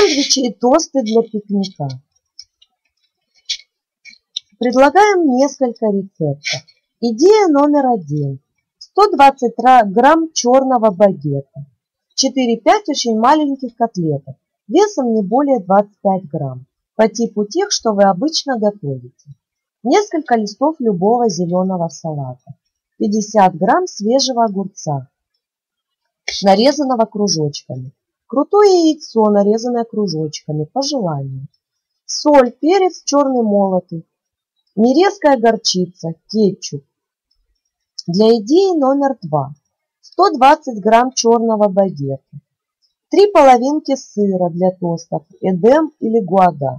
Сэндвичи и тосты для пикника. Предлагаем несколько рецептов. Идея номер 1. 120 грамм черного багета. 4-5 очень маленьких котлеток, весом не более 25 грамм, по типу тех, что вы обычно готовите. Несколько листов любого зеленого салата. 50 грамм свежего огурца, нарезанного кружочками. Крутое яйцо, нарезанное кружочками, по желанию. Соль, перец черный молотый, нерезкая горчица, кетчуп. Для идеи номер 2. 120 грамм черного багета. 3 половинки сыра для тостов, эдем или гуада.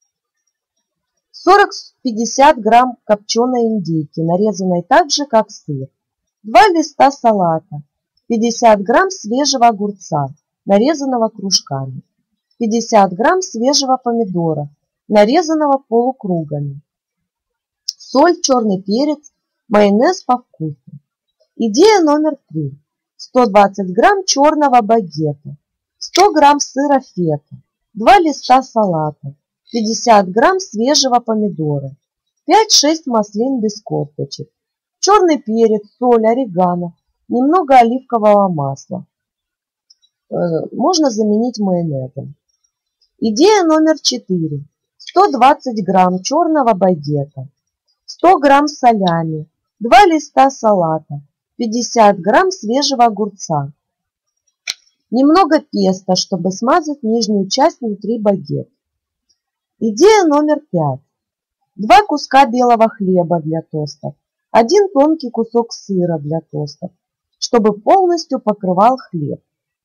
40-50 грамм копченой индейки, нарезанной так же, как сыр. 2 листа салата. 50 грамм свежего огурца, нарезанного кружками. 50 грамм свежего помидора, нарезанного полукругами. Соль, черный перец, майонез по вкусу. Идея номер 3. 120 грамм черного багета, 100 грамм сыра фета, 2 листа салата, 50 грамм свежего помидора, 5-6 маслин без косточек, черный перец, соль, орегано, немного оливкового масла. Можно заменить майонезом. Идея номер 4. 120 грамм черного багета, 100 грамм солями, 2 листа салата, 50 грамм свежего огурца, немного песто, чтобы смазать нижнюю часть внутри багета. Идея номер 5. 2 куска белого хлеба для тостов, 1 тонкий кусок сыра для тостов, чтобы полностью покрывал хлеб.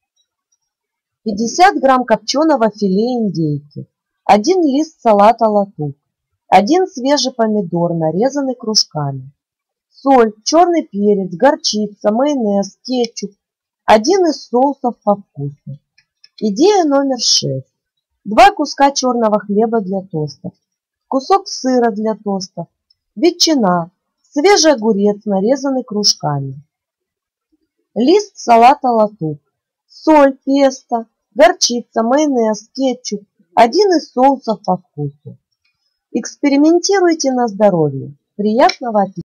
50 грамм копченого филе индейки, 1 лист салата латук, 1 свежий помидор, нарезанный кружками. Соль, черный перец, горчица, майонез, кетчуп. 1 из соусов по вкусу. Идея номер 6. 2 куска черного хлеба для тостов, кусок сыра для тостов, ветчина, свежий огурец, нарезанный кружками. Лист салата латук, соль, песто, горчица, майонез, кетчуп. 1 из соусов по вкусу. Экспериментируйте на здоровье. Приятного аппетита!